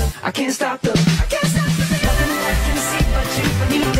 I can't stop the, nothing I can see but you.